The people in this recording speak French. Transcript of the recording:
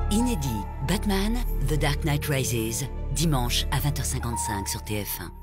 Inédit, Batman, The Dark Knight Rises, dimanche à 20h55 sur TF1.